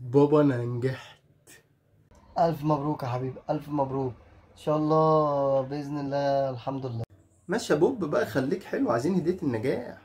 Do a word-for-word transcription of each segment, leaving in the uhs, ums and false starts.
بابا انا نجحت. ألف مبروك يا حبيبي، ألف مبروك إن شاء الله بإذن الله. الحمد لله. ماشي يا بوب بقى، خليك حلو، عايزين هدية النجاح.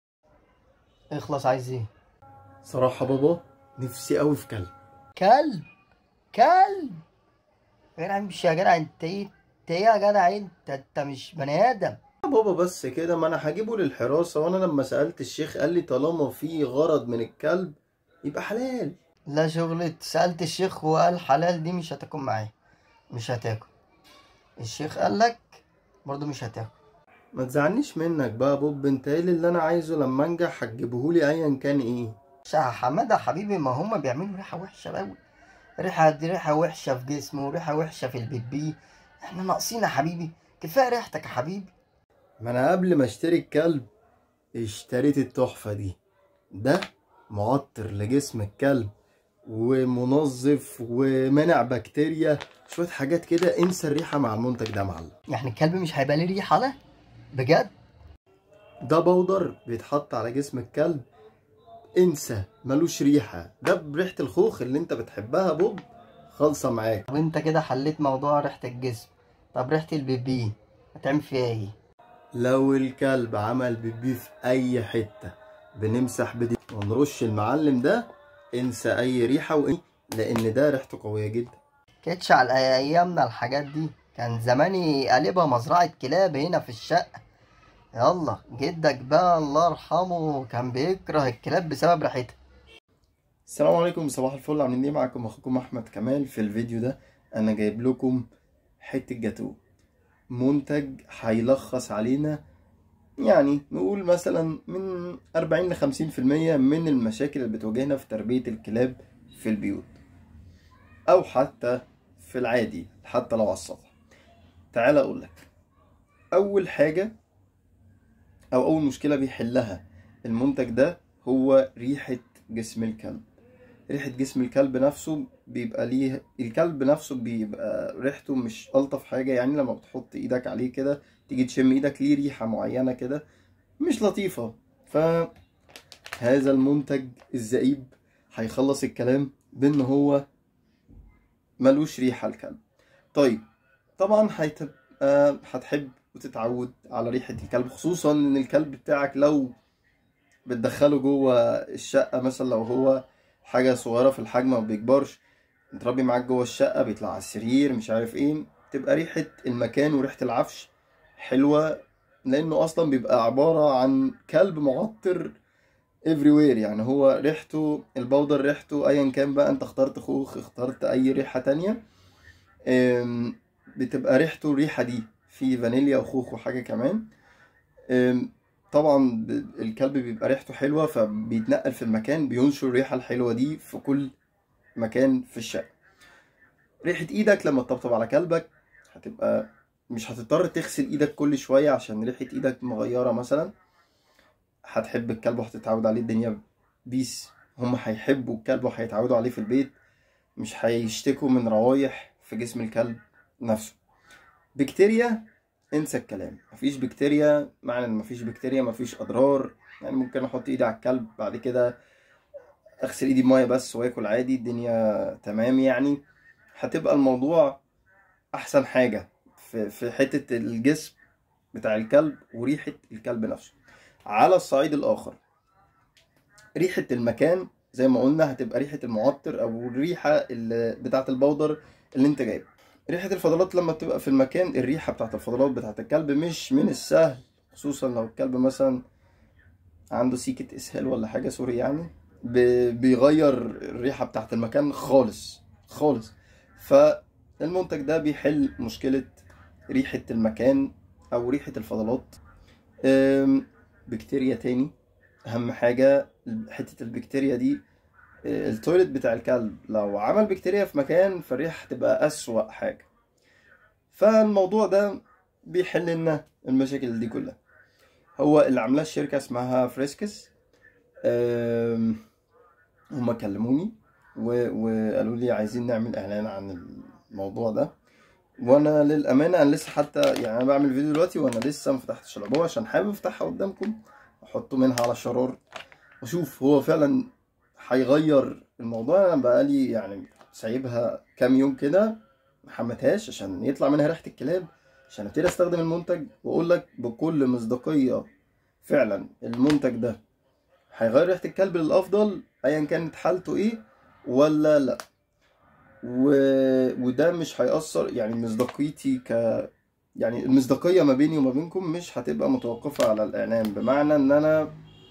اخلص، عايز إيه؟ صراحة بابا نفسي قوي في كلب. كلب؟ كلب؟ يا جدع مش يا جدع، أنت إيه؟ أنت إيه يا جدع؟ أنت أنت مش بني آدم. يا بابا بس كده، ما انا هجيبه للحراسة، وانا لما سألت الشيخ قال لي طالما في غرض من الكلب يبقى حلال. لا شغلة سألت الشيخ وقال حلال، دي مش هتاكل معايا، مش هتاكل. الشيخ قال لك برضه مش هتاكل. ما تزعلنيش منك بقى يا بوب، انت ايه اللي انا عايزه لما انجح هتجيبهولي ايا كان ايه. يا حمادة حبيبي، ما هما بيعملوا ريحة وحشة أوي. ريحة دي ريحة وحشة في جسمه وريحة وحشة في البيبي. احنا ناقصين يا حبيبي؟ كفاية ريحتك يا حبيبي. ما انا قبل ما اشتري الكلب اشتريت التحفة دي. ده معطر لجسم الكلب ومنظف ومنع بكتيريا، شوية حاجات كده، انسى الريحة مع المنتج ده يا معلم. يعني الكلب مش هيبقى ليه ريحة ده؟ بجد؟ ده بودر بيتحط على جسم الكلب، انسى ملوش ريحة، ده بريحة الخوخ اللي انت بتحبها بوب، خالصة معاك. طب انت كده حليت موضوع ريحة الجسم. طب ريحة البيبي هتعمل فيها ايه؟ لو الكلب عمل بيبي في اي حتة بنمسح بدي ونرش المعلم ده، انسى اي ريحة وايه، لان ده ريحته قوية جدا. كانتش على ايامنا الحاجات دي، كان زماني قلبها مزرعة كلاب هنا في الشقة. يلا جدك بقى الله يرحمه كان بيكره الكلاب بسبب ريحتها. السلام عليكم، صباح الفل، عاملين ايه؟ معاكم اخوكم احمد كمال. في الفيديو ده انا جايب لكم حتة جاتو، منتج هيلخص علينا يعني نقول مثلا من أربعين ل خمسين في المية من المشاكل اللي بتواجهنا في تربية الكلاب في البيوت او حتى في العادي، حتى لو على السطح. تعال اقول لك، اول حاجة او اول مشكلة بيحلها المنتج ده هو ريحة جسم الكلب. ريحة جسم الكلب نفسه بيبقى ليه، الكلب نفسه بيبقى ريحته مش ألطف حاجة، يعني لما بتحط ايدك عليه كده تيجي تشم ايدك ليه ريحة معينة كده مش لطيفة. فهذا المنتج الزئيب هيخلص الكلام بان هو ملوش ريحة الكلب. طيب طبعا هتبقى هتحب وتتعود على ريحة الكلب، خصوصا ان الكلب بتاعك لو بتدخله جوه الشقة مثلا، لو هو حاجة صغيرة في الحجم ما بيكبرش، متربي معاك جوه الشقة بيطلع على السرير مش عارف ايه، تبقى ريحة المكان وريحة العفش حلوة، لانه اصلا بيبقى عبارة عن كلب معطر everywhere. يعني هو ريحته البودر، ريحته ايا كان بقى، انت اخترت خوخ اخترت اي ريحة تانية، أم، بتبقى ريحته الريحة دي في فانيليا وخوخ وحاجة كمان. أم، طبعا ب- الكلب بيبقى ريحته حلوة فبيتنقل في المكان، بينشر الريحة الحلوة دي في كل مكان في الشقة. ريحة ايدك لما تطبطب على كلبك هتبقى مش هتضطر تغسل ايدك كل شوية عشان ريحة ايدك مغيرة مثلا، هتحب الكلب وهتتعود عليه، الدنيا بيس، هم هيحبوا الكلب وهيتعودوا عليه في البيت، مش هيشتكوا من روايح في جسم الكلب نفسه. بكتيريا انسى الكلام، مفيش بكتيريا، معنى ان مفيش بكتيريا مفيش اضرار. يعني ممكن احط ايدي على الكلب بعد كده اغسل ايدي بميه بس واكل عادي، الدنيا تمام. يعني هتبقى الموضوع احسن حاجة في في حتة الجسم بتاع الكلب وريحة الكلب نفسه. على الصعيد الاخر، ريحة المكان زي ما قلنا هتبقى ريحة المعطر او الريحة اللي بتاعة البودر اللي انت جايبه. ريحة الفضلات لما بتبقى في المكان، الريحة بتاعة الفضلات بتاعة الكلب مش من السهل، خصوصا لو الكلب مثلا عنده سيكة اسهال ولا حاجة، سوري يعني، بيغير الريحة بتاعة المكان خالص خالص. فالمنتج ده بيحل مشكلة ريحة المكان او ريحة الفضلات. أم، بكتيريا تاني، اهم حاجة حتة البكتيريا دي، التويلت بتاع الكلب لو عمل بكتيريا في مكان فالريحة هتبقى اسوأ حاجة. فالموضوع ده بيحل لنا المشاكل دي كلها. هو اللي عاملاه الشركة اسمها فريسكس، هما كلموني وقالوا لي عايزين نعمل اعلان عن الموضوع ده، وانا للامانه انا لسه حتى يعني انا بعمل فيديو دلوقتي وانا لسه ما فتحتش العبوه عشان حابب افتحها قدامكم، احطه منها على الشرار واشوف هو فعلا هيغير الموضوع انا بقالي يعني سايبها كام يوم كده محمتهاش عشان يطلع منها ريحة الكلاب، عشان ابتدي استخدم المنتج واقول لك بكل مصداقية فعلا المنتج ده هيغير ريحة الكلب للافضل ايا كانت حالته ايه ولا لا. و... وده مش هيأثر يعني مصداقيتي ك يعني المصداقية ما بيني وما بينكم مش هتبقى متوقفة على الإعلان، بمعنى إن أنا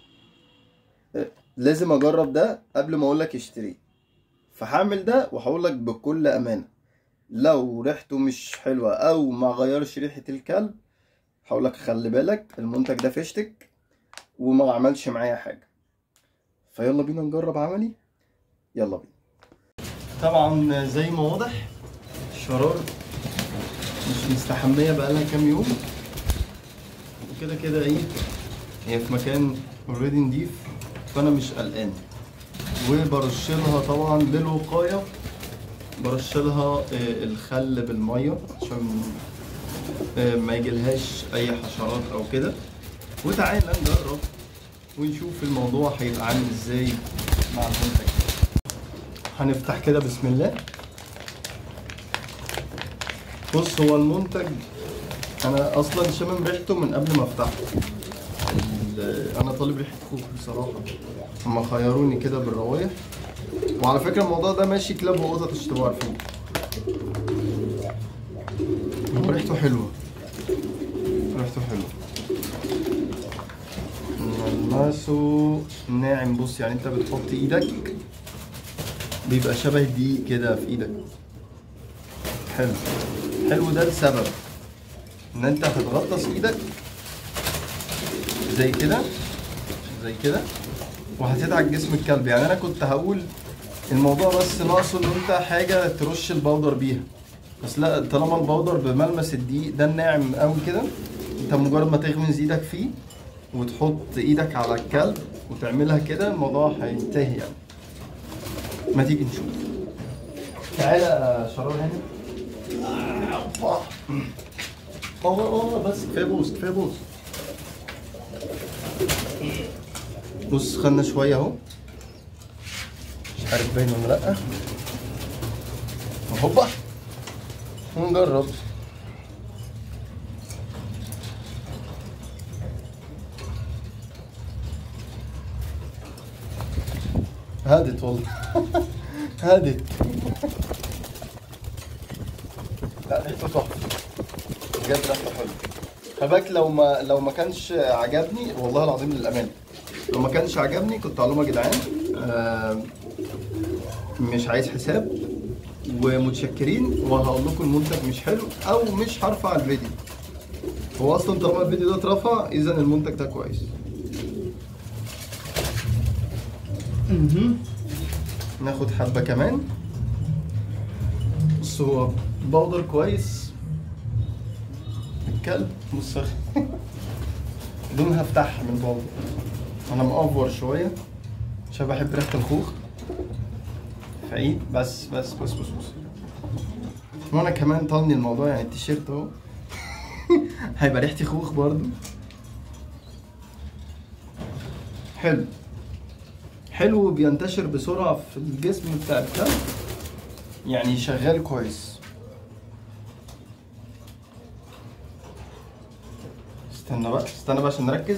لازم أجرب ده قبل ما أقولك اشتريه. فهعمل ده وهقولك بكل أمانة، لو ريحته مش حلوة أو ما غيرش ريحة الكلب هقولك خلي بالك المنتج ده فيشتك وما عملش معايا حاجة. فيلا بينا نجرب عملي، يلا بينا. طبعا زي ما واضح شرار مش مستحمية بقالها كام يوم، وكده كده ايه هي في مكان اوريدي نضيف فانا مش قلقان. وبرشلها طبعا للوقاية برشلها الخل بالمية عشان ما يجيلهاش اي حشرات او كده. وتعالى نجرب ونشوف الموضوع هيبقى عامل ازاي مع المنتج. هنفتح كده بسم الله. بص هو المنتج انا اصلا شامم ريحته من قبل ما افتحه. انا طالب ريحه خوخ بصراحه، هما خيروني كده بالروايح. وعلى فكره الموضوع ده ماشي كلاب وقطط عشان تبقوا عارفين. هو ريحته حلوه ريحته حلوه ملمسه ناعم. بص يعني انت بتحط ايدك بيبقى شبه الدقيق كده في ايدك. حلو حلو ده لسبب ان انت هتغطس ايدك زي كده زي كده وهتدعك جسم الكلب. يعني انا كنت هقول الموضوع بس ناقصه ان انت حاجه ترش البودر بيها، بس لا طالما البودر بملمس الدقيق ده الناعم قوي كده، انت مجرد ما تغمز ايدك فيه وتحط ايدك على الكلب وتعملها كده الموضوع هينتهي. يعني ما تيجي نشوف. تعالى يا شرار هنا. اه اه بس كفايه بوس كفايه بوس. بص خدنا شويه اهو، مش عارف باين ولا لا. هوبا ونجرب. هادت والله هادت. لا ريحته تحفه بجد، ريحته حلوه. خباك لو ما لو ما كانش عجبني والله العظيم للامانه، لو ما كانش عجبني كنت هقول لهم يا جدعان آه مش عايز حساب ومتشكرين وهقول لكم المنتج مش حلو او مش هرفع الفيديو. هو اصلا طالما الفيديو ده اترفع اذا المنتج ده كويس. ناخد حبه كمان. بص هو بودر كويس. الكلب بص بدون هفتحها من بودر، انا مأفور شويه عشان بحب ريحه الخوخ فعيد. بس بس بس بس بس وانا كمان طالني الموضوع يعني التيشيرت اهو هيبقى ريحتي خوخ برضو. حلو حلو بينتشر بسرعه في الجسم بتاع الكلب، يعني شغال كويس. استنى بقى استنى بقى عشان نركز.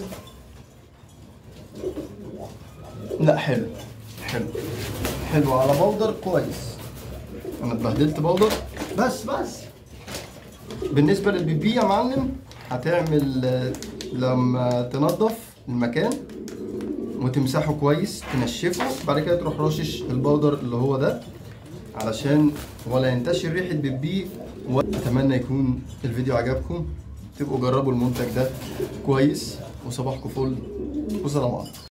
لا حلو حلو حلو على بودر كويس. انا اتبهدلت بودر. بس بس بالنسبه للبيبي يا معلم هتعمل لما تنظف المكان وتمسحه كويس تنشفه، بعد كده تروح رشش البودر اللي هو ده علشان ولا ينتشر ريحه بيبي. واتمنى يكون الفيديو عجبكم، تبقوا جربوا المنتج ده كويس. وصباحكم فل وسلام عليكم.